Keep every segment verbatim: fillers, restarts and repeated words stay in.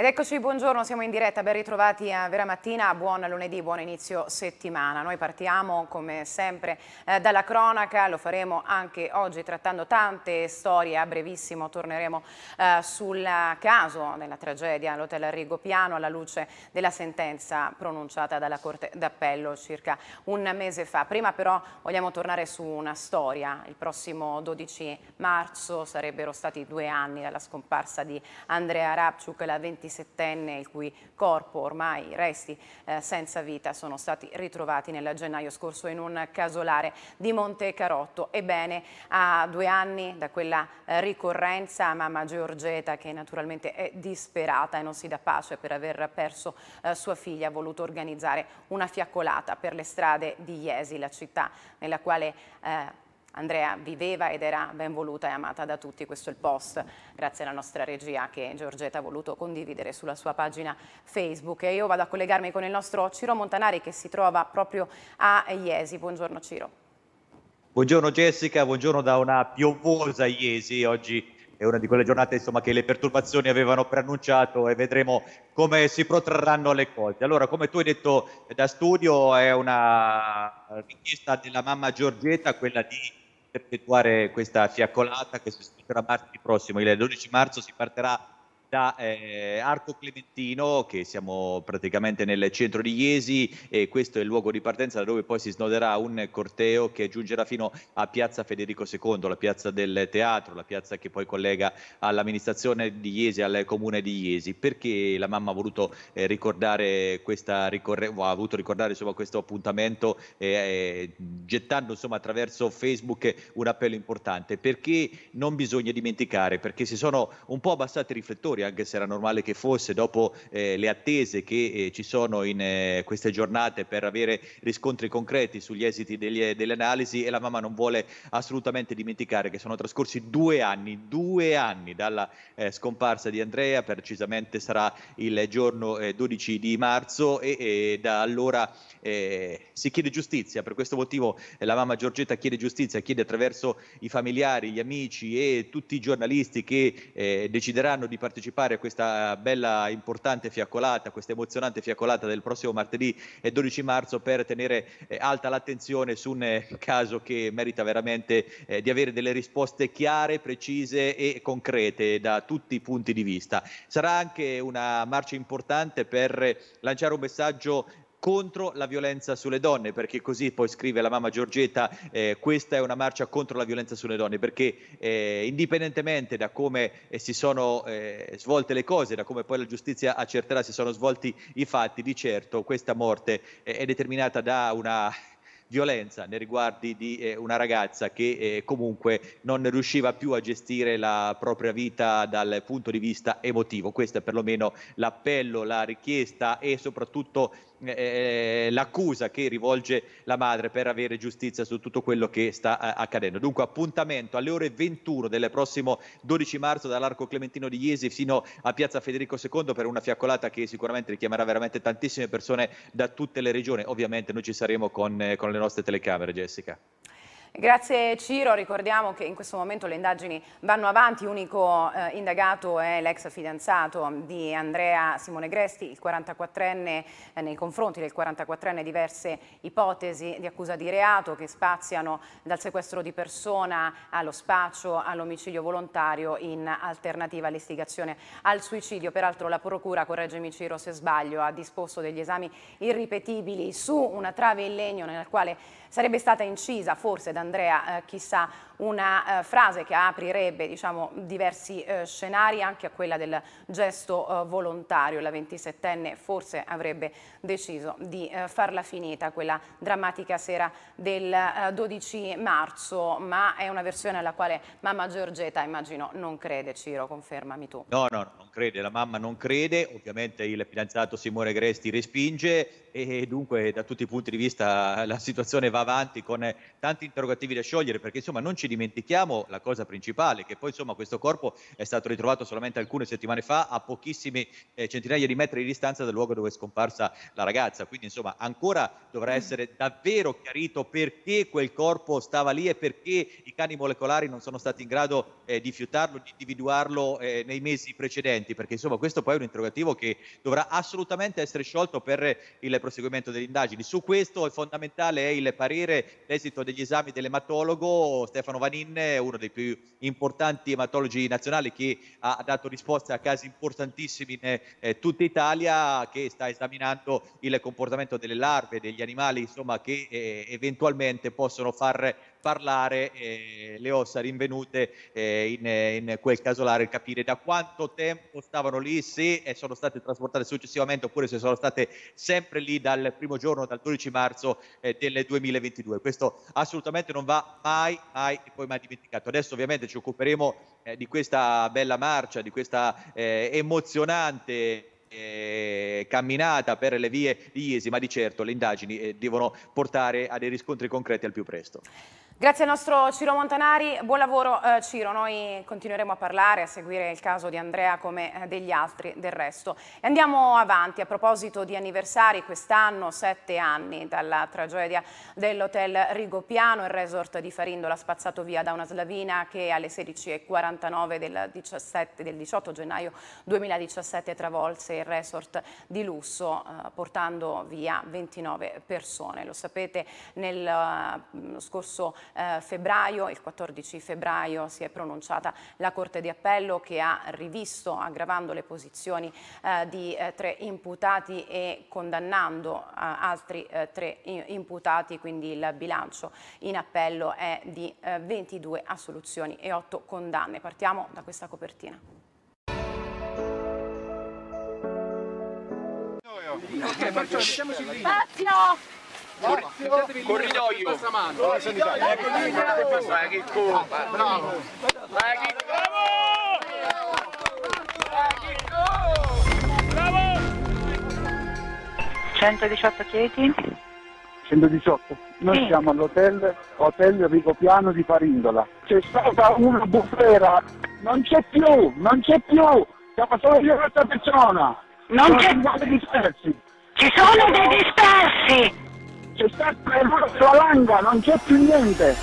Ed eccoci, buongiorno, siamo in diretta, ben ritrovati a Vera Mattina, buon lunedì, buon inizio settimana. Noi partiamo come sempre eh, dalla cronaca, lo faremo anche oggi trattando tante storie, a brevissimo torneremo eh, sul caso della tragedia all'Hotel Rigopiano alla luce della sentenza pronunciata dalla Corte d'Appello circa un mese fa. Prima però vogliamo tornare su una storia, il prossimo dodici marzo sarebbero stati due anni dalla scomparsa di Andrea Rabciuk, la ventisettenne, il cui corpo, ormai i resti eh, senza vita, sono stati ritrovati nel gennaio scorso in un casolare di Montecarotto. Ebbene, a due anni da quella eh, ricorrenza, mamma Giorgetta, che naturalmente è disperata e non si dà pace per aver perso eh, sua figlia, ha voluto organizzare una fiaccolata per le strade di Jesi, la città nella quale eh, Andrea viveva ed era ben voluta e amata da tutti. Questo è il post, grazie alla nostra regia, che Giorgetta ha voluto condividere sulla sua pagina Facebook. E io vado a collegarmi con il nostro Ciro Montanari, che si trova proprio a Jesi. Buongiorno Ciro. Buongiorno Jessica, buongiorno da una piovosa Jesi. Oggi è una di quelle giornate, insomma, che le perturbazioni avevano preannunciato e vedremo come si protrarranno le cose. Allora, come tu hai detto da studio, è una richiesta della mamma Giorgetta quella di effettuare questa fiaccolata che si svolgerà martedì prossimo. Il dodici marzo si partirà da eh, Arco Clementino, che siamo praticamente nel centro di Jesi, e questo è il luogo di partenza da dove poi si snoderà un corteo che giungerà fino a Piazza Federico secondo, la piazza del teatro, la piazza che poi collega all'amministrazione di Jesi, al comune di Jesi. Perché la mamma ha voluto eh, ricordare questa ricorrenza, ha voluto ricordare insomma questo appuntamento eh, eh, gettando insomma attraverso Facebook un appello importante? Perché non bisogna dimenticare, perché si sono un po' abbassati i riflettori, anche se era normale che fosse, dopo eh, le attese che eh, ci sono in eh, queste giornate per avere riscontri concreti sugli esiti degli, delle analisi, e la mamma non vuole assolutamente dimenticare che sono trascorsi due anni, due anni dalla eh, scomparsa di Andrea. Precisamente sarà il giorno eh, dodici di marzo e, e da allora eh, si chiede giustizia. Per questo motivo eh, la mamma Giorgetta chiede giustizia, chiede attraverso i familiari, gli amici e tutti i giornalisti che eh, decideranno di partecipare a questa bella, importante fiaccolata, questa emozionante fiaccolata del prossimo martedì dodici marzo, per tenere eh, alta l'attenzione su un eh, caso che merita veramente eh, di avere delle risposte chiare, precise e concrete da tutti i punti di vista. Sarà anche una marcia importante per lanciare un messaggio contro la violenza sulle donne, perché così poi scrive la mamma Giorgetta, eh, questa è una marcia contro la violenza sulle donne, perché eh, indipendentemente da come eh, si sono eh, svolte le cose, da come poi la giustizia accerterà si sono svolti i fatti, di certo questa morte eh, è determinata da una violenza nei riguardi di eh, una ragazza che eh, comunque non riusciva più a gestire la propria vita dal punto di vista emotivo. Questo è perlomeno l'appello, la richiesta e soprattutto eh, l'accusa che rivolge la madre per avere giustizia su tutto quello che sta eh, accadendo. Dunque appuntamento alle ore ventuno del prossimo dodici marzo dall'Arco Clementino di Jesi fino a Piazza Federico secondo per una fiaccolata che sicuramente richiamerà veramente tantissime persone da tutte le regioni. Ovviamente noi ci saremo con, eh, con le nostre telecamere, Jessica. Grazie Ciro, ricordiamo che in questo momento le indagini vanno avanti, unico eh, indagato è l'ex fidanzato di Andrea, Simone Gresti, il quarantaquattrenne, eh, nei confronti del quarantaquattrenne diverse ipotesi di accusa di reato che spaziano dal sequestro di persona allo spaccio all'omicidio volontario in alternativa all'istigazione al suicidio. Peraltro la procura, correggimi Ciro se sbaglio, ha disposto degli esami irripetibili su una trave in legno nella quale sarebbe stata incisa forse da Andrea, eh, chissà, una eh, frase che aprirebbe, diciamo, diversi eh, scenari, anche a quella del gesto eh, volontario. La ventisettenne forse avrebbe deciso di eh, farla finita quella drammatica sera del eh, dodici marzo, ma è una versione alla quale mamma Giorgetta, immagino, non crede. Ciro, confermami tu. No, no, non crede, la mamma non crede, ovviamente il fidanzato Simone Gresti respinge e dunque da tutti i punti di vista la situazione va avanti con eh, tanti interrogativi da sciogliere, perché insomma non ci dimentichiamo la cosa principale, che poi insomma questo corpo è stato ritrovato solamente alcune settimane fa a pochissime eh, centinaia di metri di distanza dal luogo dove è scomparsa la ragazza, quindi insomma ancora dovrà essere davvero chiarito perché quel corpo stava lì e perché i cani molecolari non sono stati in grado eh, di fiutarlo, di individuarlo eh, nei mesi precedenti, perché insomma questo poi è un interrogativo che dovrà assolutamente essere sciolto per il proseguimento delle indagini. Su questo il fondamentale è il parere, l'esito degli esami dell'ematologo Stefano Vanin, uno dei più importanti ematologi nazionali che ha dato risposte a casi importantissimi in eh, tutta Italia, che sta esaminando il comportamento delle larve, degli animali insomma, che eh, eventualmente possono far parlare eh, le ossa rinvenute eh, in, in quel casolare, capire da quanto tempo stavano lì, se eh, sono state trasportate successivamente oppure se sono state sempre lì dal primo giorno, dal dodici marzo eh, del duemilaventidue. Questo assolutamente non va mai, mai e poi mai dimenticato. Adesso ovviamente ci occuperemo eh, di questa bella marcia, di questa eh, emozionante Eh, camminata per le vie di Iesi, ma di certo le indagini eh, devono portare a dei riscontri concreti al più presto. Grazie al nostro Ciro Montanari, buon lavoro eh, Ciro, noi continueremo a parlare, a seguire il caso di Andrea come eh, degli altri del resto. E andiamo avanti, a proposito di anniversari, quest'anno sette anni dalla tragedia dell'hotel Rigopiano, il resort di Farindola spazzato via da una slavina che alle sedici e quarantanove del, del diciotto gennaio duemiladiciassette travolse il resort di lusso eh, portando via ventinove persone. Lo sapete, nel uh, scorso Eh, febbraio, il quattordici febbraio si è pronunciata la Corte di Appello che ha rivisto, aggravando le posizioni eh, di eh, tre imputati e condannando eh, altri eh, tre imputati, quindi il bilancio in appello è di eh, ventidue assoluzioni e otto condanne. Partiamo da questa copertina. Ok, facciamo, mettiamoci lì. Corridoio. Vai che colpa. Bravo. Vai che Bravo. centodiciotto chieti. centodiciotto. Noi sì. Siamo all'hotel Hotel Rigopiano di Farindola. C'è stata una bufera, non c'è più, non c'è più. Siamo solo io e questa persona. Non c'è dei dispersi. Ci sono dei dispersi. C'è stata la langa, non c'è più niente.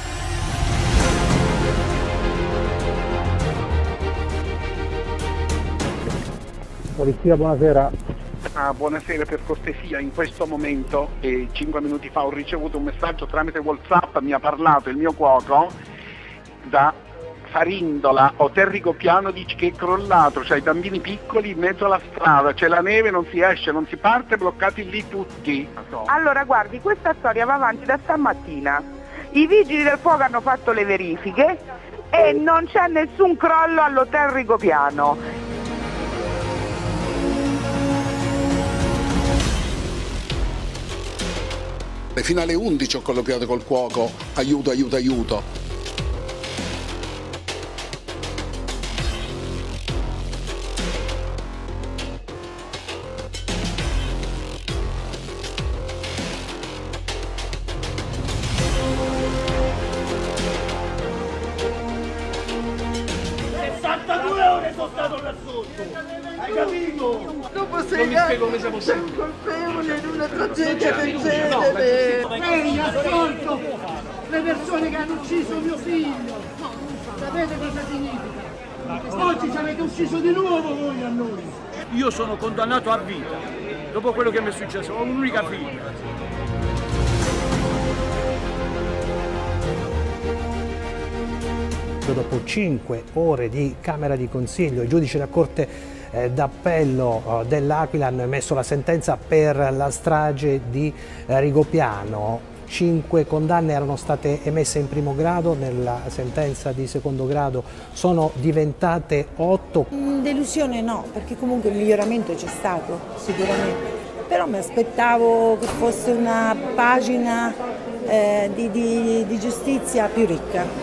Polizia, buonasera. Ah, buonasera, per cortesia, in questo momento, eh, cinque minuti fa ho ricevuto un messaggio tramite WhatsApp, mi ha parlato il mio cuoco da Farindola, Hotel Rigopiano, dice che è crollato, c'è i bambini piccoli in mezzo alla strada, c'è la neve, non si esce, non si parte, bloccati lì tutti. Allora guardi, questa storia va avanti da stamattina, i vigili del fuoco hanno fatto le verifiche e non c'è nessun crollo all'Hotel Rigopiano. Fino alle undici ho colloquiato col cuoco, aiuto, aiuto, aiuto. sessantadue ore sono stato là sotto, hai capito? Dopo sei anni siamo colpevoli in una tragedia del genere. Lei ha assolto le persone che hanno ucciso mio figlio. Sapete cosa significa? Oggi ci avete ucciso di nuovo voi a noi. Io sono condannato a vita. Dopo quello che mi è successo, ho un'unica figlia. Dopo cinque ore di Camera di Consiglio, i giudici della Corte eh, d'Appello eh, dell'Aquila hanno emesso la sentenza per la strage di eh, Rigopiano. Cinque condanne erano state emesse in primo grado, nella sentenza di secondo grado sono diventate otto. Delusione no, perché comunque il miglioramento c'è stato sicuramente, però mi aspettavo che fosse una pagina eh, di, di, di giustizia più ricca.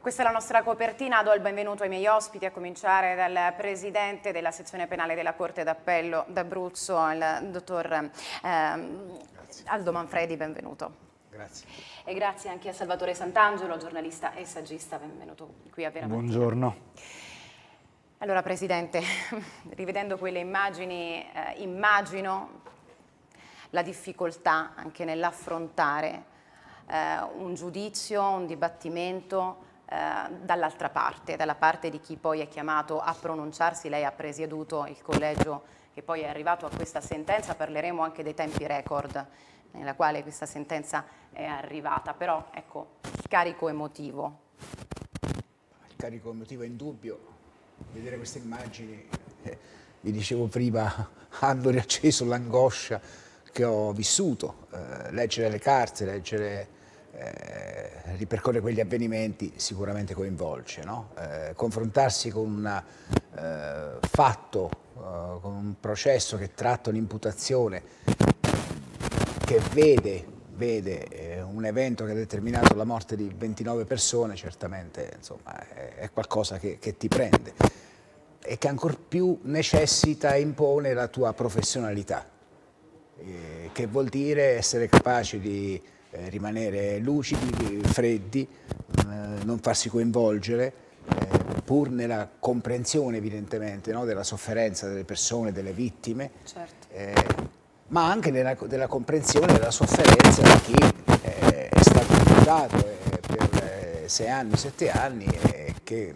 Questa è la nostra copertina, do il benvenuto ai miei ospiti, a cominciare dal presidente della sezione penale della Corte d'Appello d'Abruzzo, il dottor ehm, Aldo Manfredi, benvenuto. Grazie. E grazie anche a Salvatore Sant'Angelo, giornalista e saggista, benvenuto qui a Vera Mattina. Buongiorno. Allora Presidente, rivedendo quelle immagini, eh, immagino la difficoltà anche nell'affrontare eh, un giudizio, un dibattimento eh, dall'altra parte, dalla parte di chi poi è chiamato a pronunciarsi. Lei ha presieduto il collegio che poi è arrivato a questa sentenza, parleremo anche dei tempi record nella quale questa sentenza è arrivata, però ecco il carico emotivo. Il carico emotivo è indubbio. Vedere queste immagini, eh, vi dicevo prima, hanno riacceso l'angoscia che ho vissuto. Eh, leggere le carte, leggere, eh, ripercorrere quegli avvenimenti sicuramente coinvolge, no? Eh, confrontarsi con un eh, fatto, eh, con un processo che tratta un'imputazione, che vede, vede eh, un evento che ha determinato la morte di ventinove persone, certamente insomma, è, è qualcosa che, che ti prende e che ancor più necessita e impone la tua professionalità, eh, che vuol dire essere capaci di eh, rimanere lucidi, freddi, eh, non farsi coinvolgere, eh, pur nella comprensione evidentemente, no, della sofferenza delle persone, delle vittime. Certo. Eh, ma anche nella, della comprensione della sofferenza di chi eh, è stato imputato eh, per eh, sei anni, sette anni e che,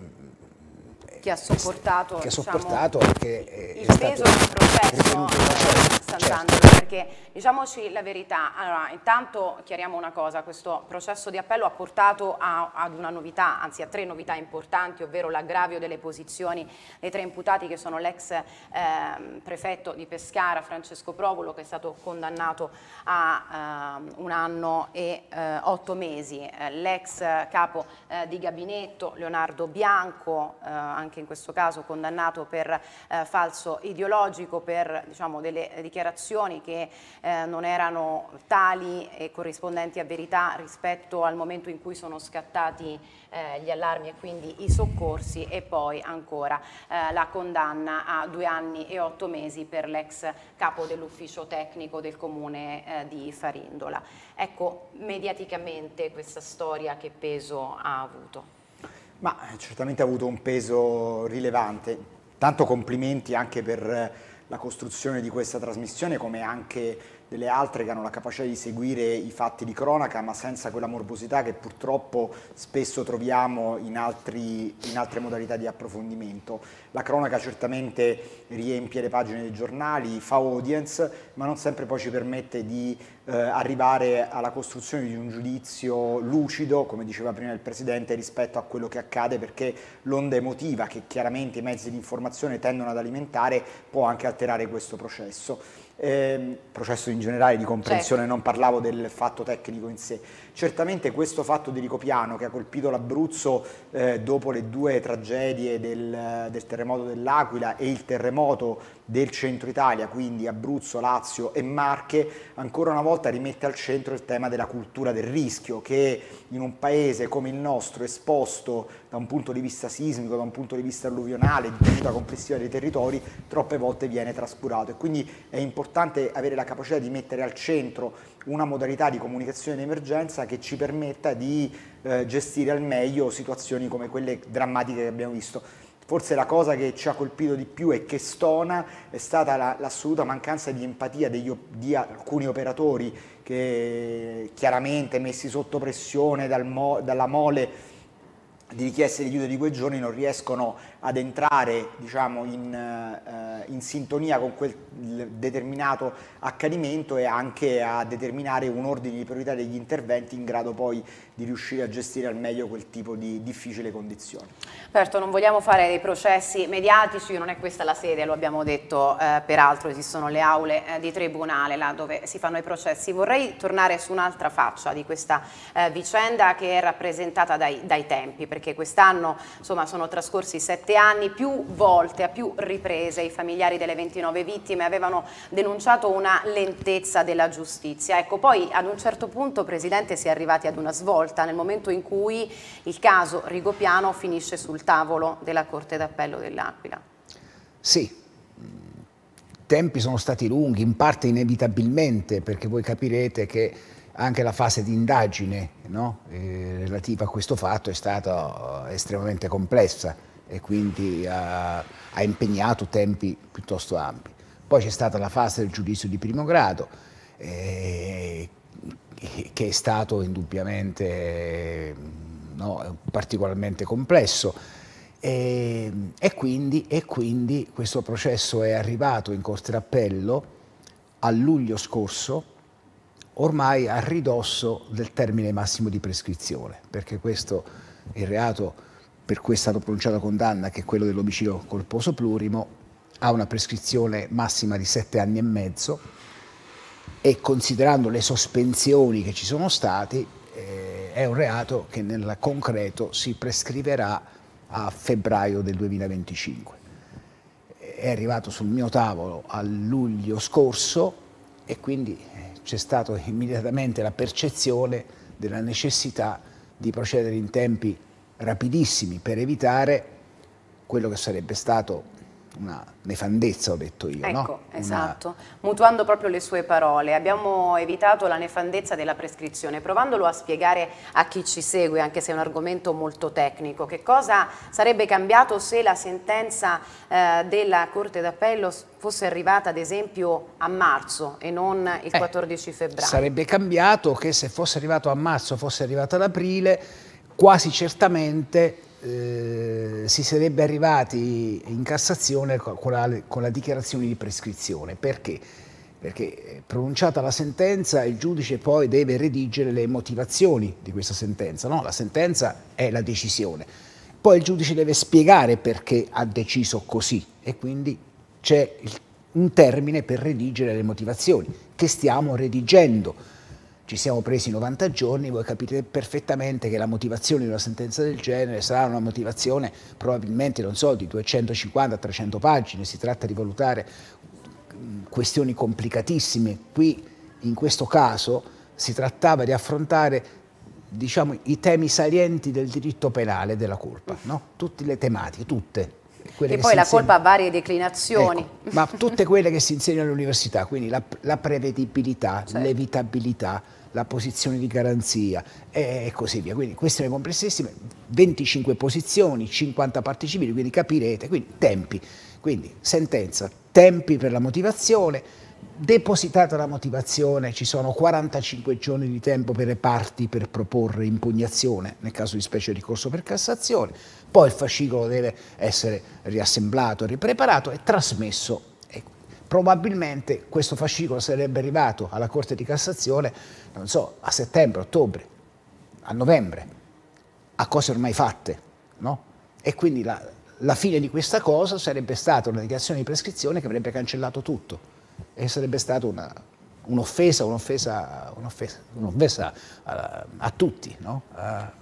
che ha sopportato, che ha diciamo, sopportato anche eh, il peso del processo, eh, Sant'Angelo, perché diciamoci la verità. Allora, intanto chiariamo una cosa: questo processo di appello ha portato a, ad una novità, anzi a tre novità importanti, ovvero l'aggravio delle posizioni dei tre imputati, che sono l'ex eh, prefetto di Pescara Francesco Provulo, che è stato condannato a eh, un anno e eh, otto mesi, eh, l'ex capo eh, di gabinetto Leonardo Bianco, eh, anche in questo caso condannato per eh, falso ideologico, per diciamo delle dichiarazioni che eh, non erano tali e corrispondenti a verità rispetto al momento in cui sono scattati eh, gli allarmi e quindi i soccorsi, e poi ancora eh, la condanna a due anni e otto mesi per l'ex capo dell'ufficio tecnico del comune eh, di Farindola. Ecco, mediaticamente questa storia che peso ha avuto? Ma certamente ha avuto un peso rilevante. Tanto complimenti anche per la costruzione di questa trasmissione, come anche delle altre che hanno la capacità di seguire i fatti di cronaca, ma senza quella morbosità che purtroppo spesso troviamo in, altri, in altre modalità di approfondimento. La cronaca certamente riempie le pagine dei giornali, fa audience, ma non sempre poi ci permette di eh, arrivare alla costruzione di un giudizio lucido, come diceva prima il Presidente, rispetto a quello che accade, perché l'onda emotiva che chiaramente i mezzi di informazione tendono ad alimentare può anche alterare questo processo. Eh, processo in generale di comprensione, certo. Non parlavo del fatto tecnico in sé. Certamente questo fatto di Rigopiano, che ha colpito l'Abruzzo eh, dopo le due tragedie del, del terremoto dell'Aquila e il terremoto del centro Italia, quindi Abruzzo, Lazio e Marche, ancora una volta rimette al centro il tema della cultura del rischio, che in un paese come il nostro, esposto da un punto di vista sismico, da un punto di vista alluvionale, di tenuta complessiva dei territori, troppe volte viene trascurato, e quindi è importante avere la capacità di mettere al centro una modalità di comunicazione in emergenza che ci permetta di eh, gestire al meglio situazioni come quelle drammatiche che abbiamo visto. Forse la cosa che ci ha colpito di più e che stona è stata la, l'assoluta mancanza di empatia degli, di alcuni operatori che, chiaramente messi sotto pressione dal mo, dalla mole di richieste di aiuto di quei giorni, non riescono ad entrare, diciamo, in, eh, in sintonia con quel determinato accadimento e anche a determinare un ordine di priorità degli interventi in grado poi di riuscire a gestire al meglio quel tipo di difficile condizione. Certo, non vogliamo fare dei processi mediatici, non è questa la sede, lo abbiamo detto, eh, peraltro esistono le aule eh, di tribunale là dove si fanno i processi. Vorrei tornare su un'altra faccia di questa eh, vicenda, che è rappresentata dai, dai tempi, perché perché quest'anno insomma sono trascorsi sette anni, più volte, a più riprese i familiari delle ventinove vittime avevano denunciato una lentezza della giustizia. Ecco, poi ad un certo punto, Presidente, si è arrivati ad una svolta nel momento in cui il caso Rigopiano finisce sul tavolo della Corte d'Appello dell'Aquila. Sì, i tempi sono stati lunghi, in parte inevitabilmente, perché voi capirete che anche la fase di indagine, no, eh, relativa a questo fatto è stata estremamente complessa e quindi ha, ha impegnato tempi piuttosto ampi. Poi c'è stata la fase del giudizio di primo grado, eh, che è stato indubbiamente no, particolarmente complesso. E, e, quindi, e quindi questo processo è arrivato in Corte d'Appello a luglio scorso, ormai a ridosso del termine massimo di prescrizione, perché questo il reato per cui è stata pronunciata condanna, che è quello dell'omicidio colposo plurimo, ha una prescrizione massima di sette anni e mezzo e, considerando le sospensioni che ci sono stati, eh, è un reato che nel concreto si prescriverà a febbraio del duemilaventicinque. È arrivato sul mio tavolo a luglio scorso e quindi c'è stata immediatamente la percezione della necessità di procedere in tempi rapidissimi per evitare quello che sarebbe stato una nefandezza, ho detto io. Ecco, no? esatto. Una... Mutuando proprio le sue parole, abbiamo evitato la nefandezza della prescrizione, provandolo a spiegare a chi ci segue, anche se è un argomento molto tecnico, che cosa sarebbe cambiato se la sentenza eh, della Corte d'Appello fosse arrivata ad esempio a marzo e non il quattordici febbraio? Sarebbe cambiato che se fosse arrivato a marzo, fosse arrivato ad aprile, quasi certamente Eh, si sarebbe arrivati in Cassazione con la, con la dichiarazione di prescrizione. Perché? Perché pronunciata la sentenza il giudice poi deve redigere le motivazioni di questa sentenza, no? La sentenza è la decisione, poi il giudice deve spiegare perché ha deciso così e quindi c'è un termine per redigere le motivazioni che stiamo redigendo. Ci siamo presi novanta giorni, voi capite perfettamente che la motivazione di una sentenza del genere sarà una motivazione probabilmente, non so, di duecentocinquanta trecento pagine, si tratta di valutare questioni complicatissime. Qui, in questo caso, si trattava di affrontare, diciamo, i temi salienti del diritto penale della colpa, no? Tutte le tematiche, tutte. E poi la colpa ha varie declinazioni. Ecco, ma tutte quelle che si insegnano all'università, quindi la, la prevedibilità, certo, l'evitabilità, la posizione di garanzia e così via. Quindi questioni complessissime, venticinque posizioni, cinquanta parti civili, quindi capirete, quindi tempi. Quindi sentenza, tempi per la motivazione, depositata la motivazione ci sono quarantacinque giorni di tempo per le parti per proporre impugnazione, nel caso di specie ricorso per Cassazione, poi il fascicolo deve essere riassemblato, ripreparato e trasmesso. E probabilmente questo fascicolo sarebbe arrivato alla Corte di Cassazione, non so, a settembre, ottobre, a novembre, a cose ormai fatte, no? E quindi la, la fine di questa cosa sarebbe stata una dichiarazione di prescrizione che avrebbe cancellato tutto. E sarebbe stata un'offesa, un'offesa, un'offesa, un'offesa a, a tutti, no? A,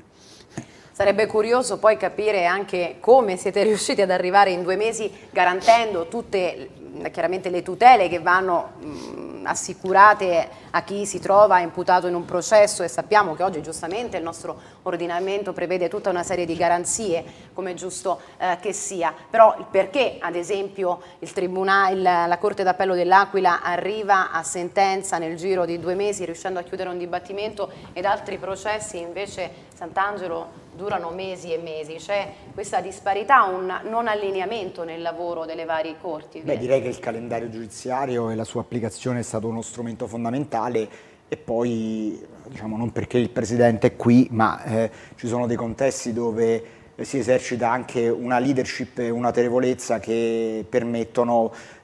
Sarebbe curioso poi capire anche come siete riusciti ad arrivare in due mesi garantendo tutte chiaramente le tutele che vanno mh, assicurate a chi si trova imputato in un processo, e sappiamo che oggi giustamente il nostro ordinamento prevede tutta una serie di garanzie, come è giusto eh, che sia. Però il perché ad esempio il tribunale, il, la Corte d'Appello dell'Aquila arriva a sentenza nel giro di due mesi riuscendo a chiudere un dibattimento ed altri processi invece, Sant'Angelo, durano mesi e mesi? C'è questa disparità, un non allineamento nel lavoro delle varie corti? Beh, direi che il calendario giudiziario e la sua applicazione è stato uno strumento fondamentale, e poi, diciamo, non perché il Presidente è qui, ma eh, ci sono dei contesti dove si esercita anche una leadership e un'autorevolezza che permettono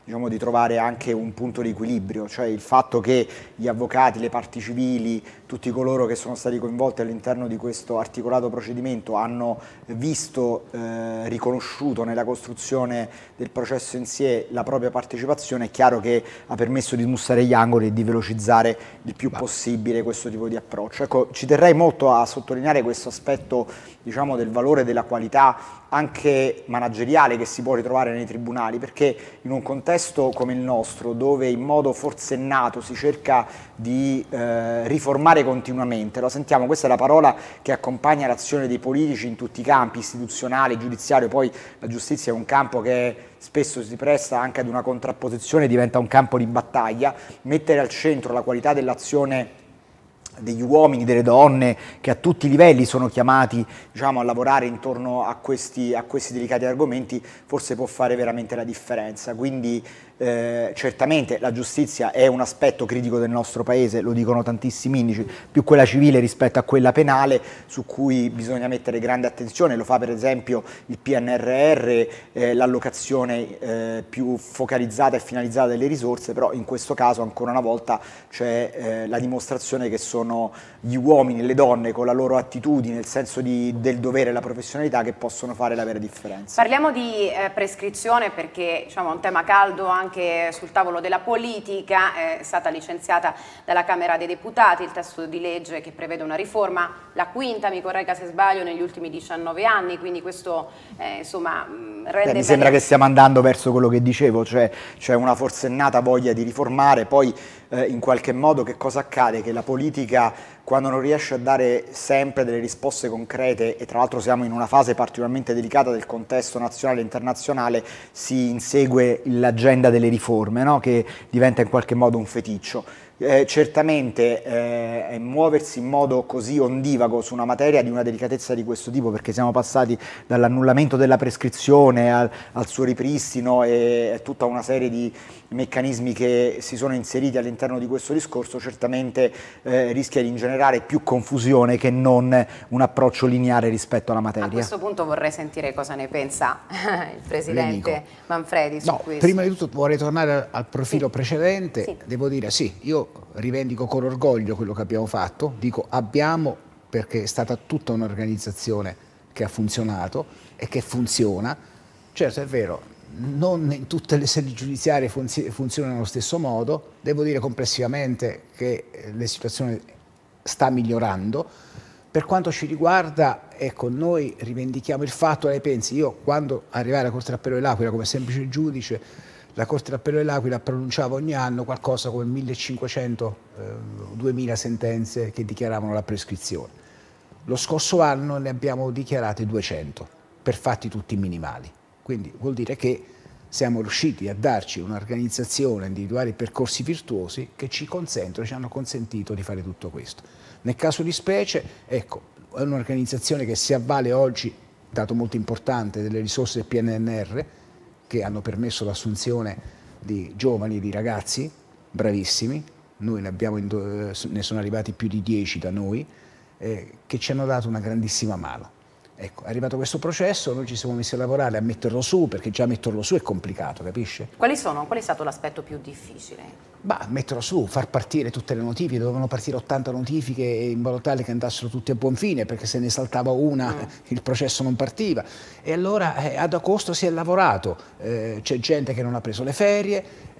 diciamo, di trovare anche un punto di equilibrio, cioè il fatto che gli avvocati, le parti civili, tutti coloro che sono stati coinvolti all'interno di questo articolato procedimento hanno visto eh, riconosciuto nella costruzione del processo in sé la propria partecipazione, è chiaro che ha permesso di smussare gli angoli e di velocizzare il più possibile questo tipo di approccio. Ecco, ci terrei molto a sottolineare questo aspetto, diciamo, del valore della qualità anche manageriale che si può ritrovare nei tribunali, perché in un contesto come il nostro, dove in modo forsennato si cerca di eh, riformare continuamente, lo sentiamo, questa è la parola che accompagna l'azione dei politici in tutti i campi, istituzionali, giudiziario, poi la giustizia è un campo che spesso si presta anche ad una contrapposizione, diventa un campo di battaglia, mettere al centro la qualità dell'azione degli uomini, delle donne che a tutti i livelli sono chiamati, diciamo, a lavorare intorno a questi, a questi delicati argomenti, forse può fare veramente la differenza. Quindi eh, certamente la giustizia è un aspetto critico del nostro paese, lo dicono tantissimi indici, più quella civile rispetto a quella penale, su cui bisogna mettere grande attenzione. Lo fa per esempio il P N R R, eh, l'allocazione eh, più focalizzata e finalizzata delle risorse, però in questo caso ancora una volta c'è eh, la dimostrazione che sono gli uomini e le donne con la loro attitudine, il senso di, del dovere e la professionalità che possono fare la vera differenza. Parliamo di eh, prescrizione perché, diciamo, è un tema caldo anche sul tavolo della politica. È stata licenziata dalla Camera dei Deputati il testo di legge che prevede una riforma, la quinta, mi corregga se sbaglio, negli ultimi diciannove anni, quindi questo eh, insomma rende... Beh, mi sembra che stiamo andando verso quello che dicevo, cioè c'è una forsennata voglia di riformare, poi eh, in qualche modo che cosa accade? Che la politica, quando non riesce a dare sempre delle risposte concrete, e tra l'altro siamo in una fase particolarmente delicata del contesto nazionale e internazionale, si insegue l'agenda delle riforme, no? Che diventa in qualche modo un feticcio. Eh, certamente eh, muoversi in modo così ondivago su una materia di una delicatezza di questo tipo, perché siamo passati dall'annullamento della prescrizione al, al suo ripristino e a tutta una serie di meccanismi che si sono inseriti all'interno di questo discorso, certamente eh, rischia di ingenerare più confusione che non un approccio lineare rispetto alla materia. A questo punto vorrei sentire cosa ne pensa il Presidente Manfredi su no, questo. Prima di tutto vorrei tornare al profilo sì. precedente, sì. Devo dire sì, io rivendico con orgoglio quello che abbiamo fatto, dico abbiamo perché è stata tutta un'organizzazione che ha funzionato e che funziona. Certo, è vero, non in tutte le sedi giudiziarie funzionano allo stesso modo, devo dire complessivamente che la situazione sta migliorando. Per quanto ci riguarda, ecco, noi rivendichiamo il fatto, lei pensi, io quando arrivai alla Corte d'Appello dell'Aquila come semplice giudice, la Corte d'Appello dell'Aquila pronunciava ogni anno qualcosa come millecinquecento duemila sentenze che dichiaravano la prescrizione. Lo scorso anno ne abbiamo dichiarate duecento, per fatti tutti minimali. Quindi vuol dire che siamo riusciti a darci un'organizzazione, individuare percorsi virtuosi che ci consentono, ci hanno consentito di fare tutto questo. Nel caso di specie, ecco, è un'organizzazione che si avvale oggi, dato molto importante, delle risorse del P N R R, che hanno permesso l'assunzione di giovani, di ragazzi bravissimi, noi ne, abbiamo, ne sono arrivati più di dieci da noi, eh, che ci hanno dato una grandissima mano. Ecco, è arrivato questo processo, noi ci siamo messi a lavorare a metterlo su, perché già metterlo su è complicato, capisce? Quali sono? Qual è stato l'aspetto più difficile? Bah, metterlo su, far partire tutte le notifiche, dovevano partire ottanta notifiche in modo tale che andassero tutte a buon fine, perché se ne saltava una mm. il processo non partiva. E allora eh, ad agosto si è lavorato, eh, c'è gente che non ha preso le ferie,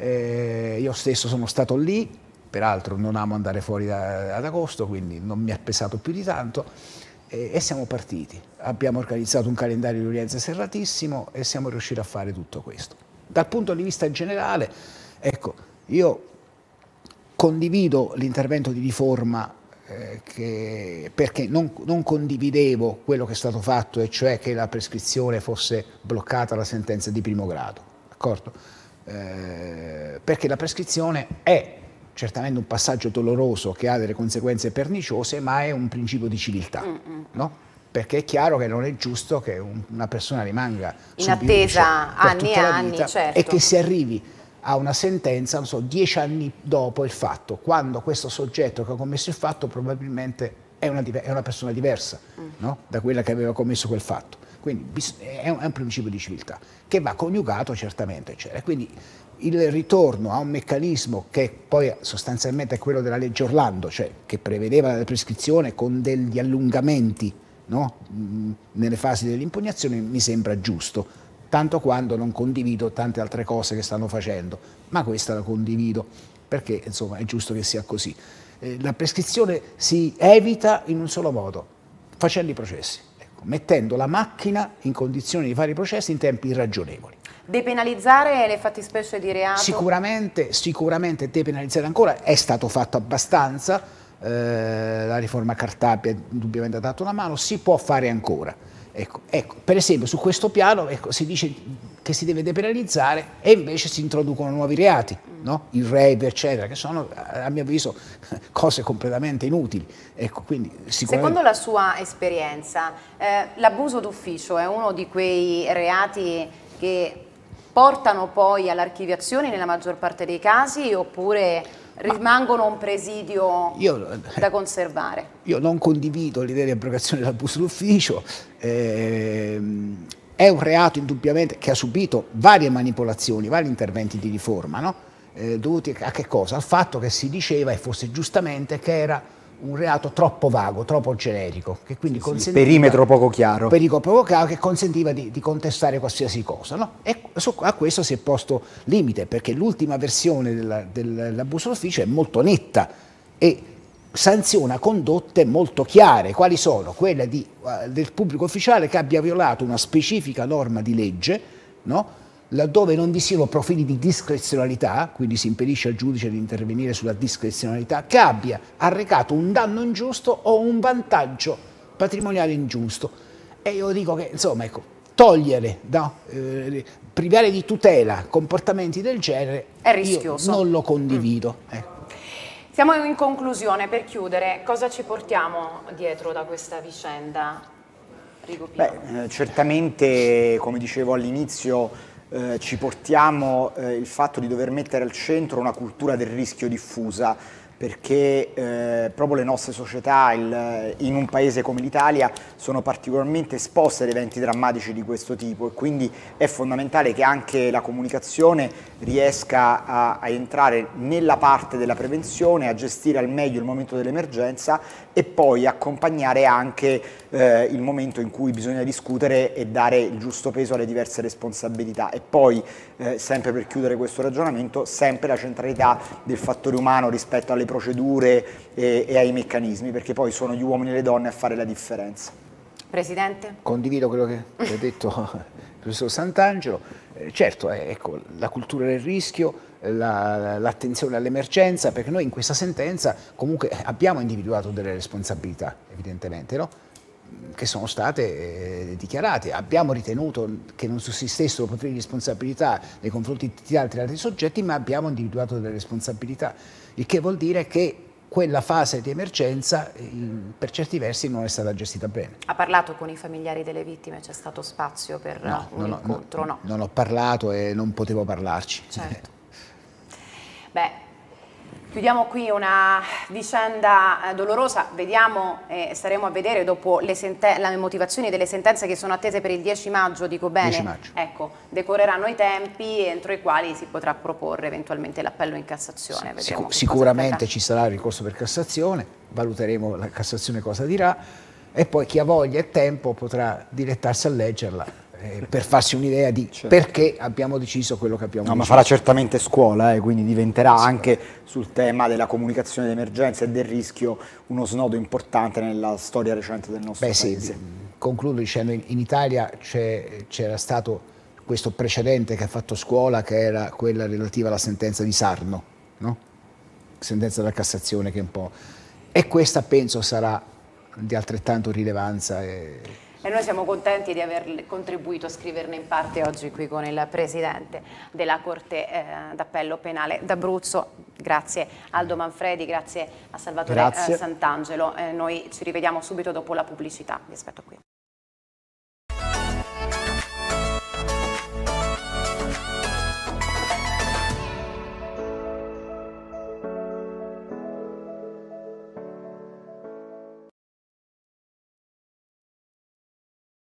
eh, io stesso sono stato lì, peraltro non amo andare fuori da, ad agosto, quindi non mi è pesato più di tanto. E siamo partiti, abbiamo organizzato un calendario di udienze serratissimo e siamo riusciti a fare tutto questo. Dal punto di vista generale, ecco, io condivido l'intervento di riforma eh, che, perché non, non condividevo quello che è stato fatto, e cioè che la prescrizione fosse bloccata alla sentenza di primo grado, d'accordo? Eh, perché la prescrizione è certamente un passaggio doloroso che ha delle conseguenze perniciose, ma è un principio di civiltà, mm-hmm. no? Perché è chiaro che non è giusto che un, una persona rimanga in attesa anni e anni, certo. E che si arrivi a una sentenza, non so, dieci anni dopo il fatto, quando questo soggetto che ha commesso il fatto probabilmente è una, è una persona diversa, mm. no? Da quella che aveva commesso quel fatto. Quindi è un, è un principio di civiltà che va coniugato certamente, eccetera. Quindi il ritorno a un meccanismo che poi sostanzialmente è quello della legge Orlando, cioè che prevedeva la prescrizione con degli allungamenti, no? Nelle fasi dell'impugnazione, mi sembra giusto, tanto quando non condivido tante altre cose che stanno facendo, ma questa la condivido, perché insomma è giusto che sia così. Eh, la prescrizione si evita in un solo modo, facendo i processi, ecco, mettendo la macchina in condizioni di fare i processi in tempi irragionevoli. Depenalizzare le fattispecie di reato? Sicuramente, sicuramente depenalizzare ancora, è stato fatto abbastanza, eh, la riforma Cartabia indubbiamente ha dato una mano, si può fare ancora. Ecco, ecco, per esempio su questo piano ecco, si dice che si deve depenalizzare e invece si introducono nuovi reati, no? Il rape eccetera, che sono a mio avviso cose completamente inutili. Ecco, quindi sicuramente... Secondo la sua esperienza, eh, l'abuso d'ufficio è uno di quei reati che portano poi all'archiviazione nella maggior parte dei casi oppure rimangono un presidio io, da conservare? Io non condivido l'idea di abrogazione dell'abuso d'ufficio, ehm, è un reato indubbiamente che ha subito varie manipolazioni, vari interventi di riforma, no? eh, dovuti a che cosa? Al fatto che si diceva, e forse giustamente, che era un reato troppo vago, troppo generico, che quindi sì, consentiva, perimetro poco chiaro, perimetro poco chiaro che consentiva di, di contestare qualsiasi cosa, no? E su, a questo si è posto limite, perché l'ultima versione della, dell'abuso d'ufficio è molto netta e sanziona condotte molto chiare. Quali sono? Quelle di, uh, del pubblico ufficiale che abbia violato una specifica norma di legge, no? Laddove non vi siano profili di discrezionalità, quindi si impedisce al giudice di intervenire sulla discrezionalità, che abbia arrecato un danno ingiusto o un vantaggio patrimoniale ingiusto. E io dico che, insomma, ecco, togliere, no, eh, privare di tutela comportamenti del genere, è rischioso. Io non lo condivido. Mm. Ecco. Siamo in conclusione, per chiudere, cosa ci portiamo dietro da questa vicenda, Rigo Pino? Beh, eh, certamente, come dicevo all'inizio, Eh, ci portiamo eh, il fatto di dover mettere al centro una cultura del rischio diffusa, perché eh, proprio le nostre società il, in un paese come l'Italia sono particolarmente esposte ad eventi drammatici di questo tipo e quindi è fondamentale che anche la comunicazione riesca a, a entrare nella parte della prevenzione, a gestire al meglio il momento dell'emergenza e poi accompagnare anche eh, il momento in cui bisogna discutere e dare il giusto peso alle diverse responsabilità. E poi, eh, sempre per chiudere questo ragionamento, sempre la centralità del fattore umano rispetto alle procedure e, e ai meccanismi, perché poi sono gli uomini e le donne a fare la differenza. Presidente? Condivido quello che ha detto il professor Sant'Angelo. Eh, certo, eh, ecco, la cultura del rischio, l'attenzione la, all'emergenza, perché noi in questa sentenza comunque abbiamo individuato delle responsabilità, evidentemente, no? Che sono state eh, dichiarate. Abbiamo ritenuto che non sussistessero profili di responsabilità nei confronti di altri, altri soggetti, ma abbiamo individuato delle responsabilità, il che vuol dire che quella fase di emergenza in, per certi versi non è stata gestita bene. Ha parlato con i familiari delle vittime? C'è stato spazio per no, un non incontro? Ho, no, non ho parlato e non potevo parlarci. Certo. Beh, chiudiamo qui una vicenda dolorosa, vediamo e eh, staremo a vedere dopo le, le motivazioni delle sentenze che sono attese per il dieci maggio, dico bene? dieci maggio. Ecco, decorreranno i tempi entro i quali si potrà proporre eventualmente l'appello in Cassazione. Sì, sic sicuramente ci sarà il ricorso per Cassazione, valuteremo la Cassazione cosa dirà e poi chi ha voglia e tempo potrà dilettarsi a leggerla. Eh, per farsi un'idea di certo. perché abbiamo deciso quello che abbiamo no, deciso. Ma farà certamente scuola, eh, quindi diventerà sì, anche sul tema della comunicazione d'emergenza e del rischio uno snodo importante nella storia recente del nostro Beh, paese. Sì, concludo dicendo in, in Italia c'era stato questo precedente che ha fatto scuola, che era quella relativa alla sentenza di Sarno, no? Sentenza della Cassazione che un po'... E questa penso sarà di altrettanto rilevanza. E... E noi siamo contenti di aver contribuito a scriverne in parte oggi qui con il Presidente della Corte eh, d'Appello Penale d'Abruzzo. Grazie Aldo Manfredi, grazie a Salvatore eh, Sant'Angelo. Eh, noi ci rivediamo subito dopo la pubblicità. Vi aspetto qui.